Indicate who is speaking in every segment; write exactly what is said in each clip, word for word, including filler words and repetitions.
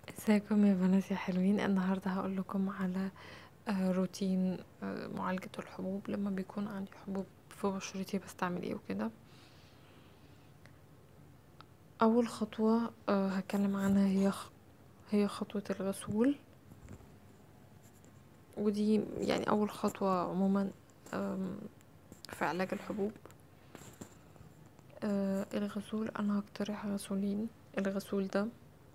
Speaker 1: ازيكم يا بنات يا حلوين؟ النهارده هقول لكم على آه، روتين آه، معالجة الحبوب لما بيكون عندي حبوب في بشرتي، بستعمل ايه وكده. اول خطوة آه، هتكلم عنها هي خ- هي خطوة الغسول، ودي يعني اول خطوة عموما آم، في علاج الحبوب. آه، الغسول انا هقترح غسولين. الغسول ده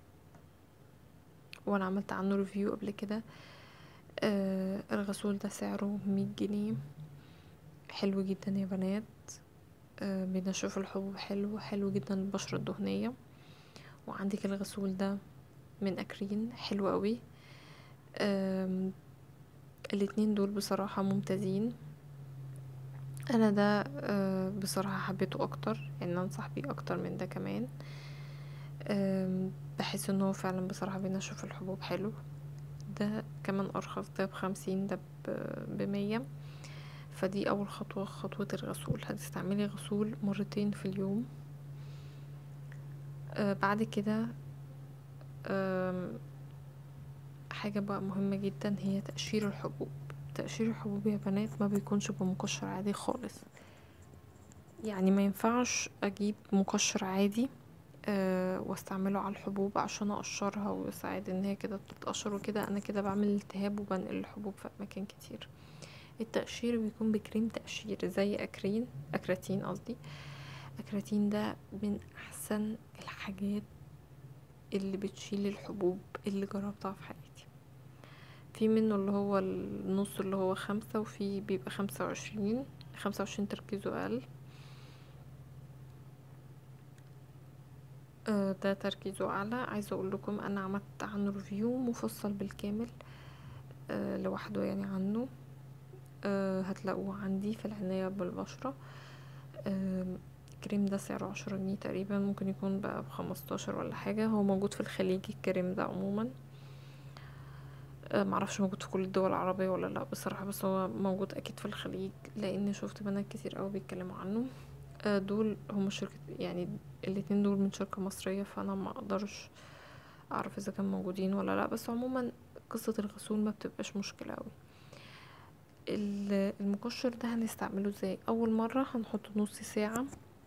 Speaker 1: وانا عملت عنه ريفيو قبل كده. آه، الغسول ده سعره مية جنيه، حلو جدا يا بنات. آه، بينشف الحبوب، حلو حلو جدا للبشرة الدهنية. وعندك الغسول ده من اكرين، حلو قوي. آم، الاتنين دول بصراحة ممتازين. انا ده آه، بصراحة حبيته اكتر، يعني انصح بيه اكتر من ده كمان. آم، بحس انه هو فعلا بصراحة بينشف الحبوب حلو. ده كمان ارخص، ده بخمسين، ده ب- بمية. فدي اول خطوة، خطوة الغسول. هتستعملي غسول مرتين في اليوم. آه، بعد كده آم، حاجة بقى مهمة جدا هي تقشير الحبوب. تقشير الحبوب يا بنات ما بيكونش بمقشر عادي خالص. يعني ما ينفعش اجيب مقشر عادي أه واستعمله على الحبوب عشان اقشرها ويساعد ان هي كده تتقشر وكده. انا كده بعمل التهاب وبنقل الحبوب في اماكن كتير. التقشير بيكون بكريم تقشير زي اكرين اكراتين قصدي. اكراتين ده من احسن الحاجات اللي بتشيل الحبوب اللي جربتها في حياتي. في منه اللي هو النص اللي هو خمسة، وفي بيبقى خمسة وعشرين. خمسة وعشرين تركيزه أقل. آه، ده تركيزه أعلى. عايزة أقول لكم أنا عملت عنه ريفيو مفصل بالكامل آه، لوحده يعني عنه. آه، هتلاقوه عندي في العناية بالبشرة. آه، الكريم ده سعره عشرة جنيه تقريبا، ممكن يكون بقى بخمستاشر ولا حاجة. هو موجود في الخليج الكريم ده عموما. آه، معرفش موجود في كل الدول العربية ولا لا بصراحة، بس هو موجود اكيد في الخليج لان شفت بنات كتير قوي بيتكلموا عنه. آه، دول هم شركة، يعني الاتنين دول من شركة مصرية، فانا ما اقدرش اعرف اذا كانوا موجودين ولا لا. بس عموما قصة الغسول ما بتبقاش مشكلة قوي. ال- المقشر ده هنستعمله ازاي؟ اول مرة هنحط نص ساعة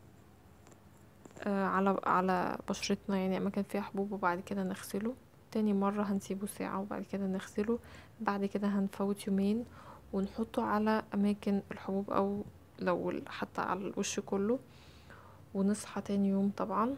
Speaker 1: آه، على على بشرتنا، يعني اماكن فيها حبوب، وبعد كده نغسله. تاني مرة هنسيبه ساعة وبعد كده نغسله. بعد كده هنفوت يومين ونحطه على اماكن الحبوب، او لو ال- حتى على الوش كله. ونصحى تاني يوم طبعا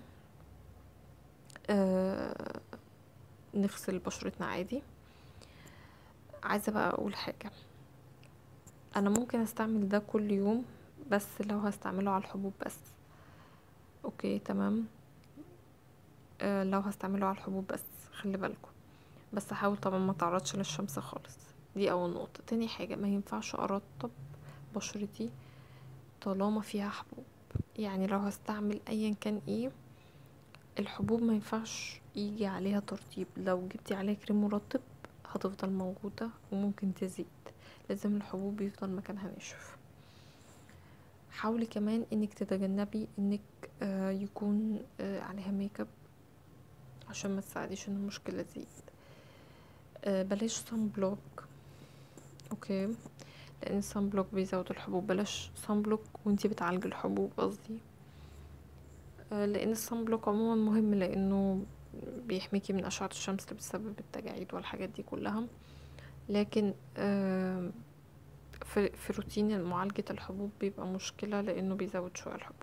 Speaker 1: آه نغسل بشرتنا عادي. عايزة بقى اقول حاجة، انا ممكن استعمل ده كل يوم بس لو هستعمله على الحبوب بس. اوكي تمام. آه لو هستعمله على الحبوب بس، خلي بالكم. بس احاول طبعا ما تعرضش للشمس خالص. دي اول نقطة. تاني حاجة، ما ينفعش ارطب بشرتي طالما فيها حبوب. يعني لو هستعمل ايا كان ايه، الحبوب ما ينفعش يجي عليها ترطيب. لو جبتي عليها كريم مرطب هتفضل موجودة وممكن تزيد. لازم الحبوب يفضل مكانها ناشف. حاولي كمان انك تتجنبي انك آه يكون آه عليها ميك اب عشان ما تساعديش ان المشكلة تزيد. آه بلاش صن بلوك. اوكي، لان الصن بلوك بيزود الحبوب. بلاش صن بلوك وانتي بتعالجي الحبوب قصدي. آه، لان الصن بلوك عموما مهم لانه بيحميكي من اشعة الشمس اللي بتسبب التجاعيد والحاجات دي كلها. لكن آه، في في روتين معالجة الحبوب بيبقى مشكلة لانه بيزود شوية الحبوب.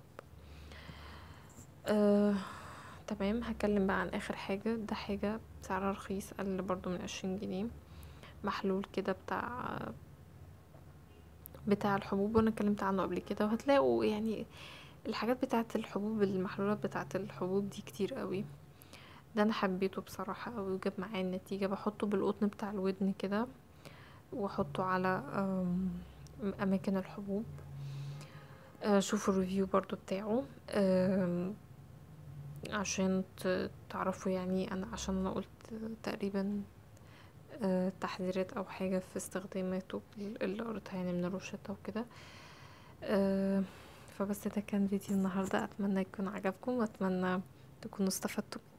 Speaker 1: آه، تمام. هتكلم بقى عن اخر حاجة. ده حاجة سعرها رخيص، اقل برضو من عشرين جنيه. محلول كده بتاع بتاع الحبوب، وانا اتكلمت عنه قبل كده. وهتلاقوا يعني الحاجات بتاعه الحبوب، المحلولات بتاعه الحبوب دي كتير قوي. ده انا حبيته بصراحة قوي وجاب معايا النتيجة. بحطه بالقطن بتاع الودن كده، واحطه على أم، اماكن الحبوب. أه، شوفوا الريفيو برضو بتاعه أم، عشان ت- تعرفوا. يعني انا عشان انا قلت تقريبا أه، تحذيرات او حاجة في استخداماته اللي قريتها يعني من الروشتة وكده. أه، فبس ده كان فيديو النهاردة. اتمنى يكون عجبكم، واتمنى تكونوا استفدتوا.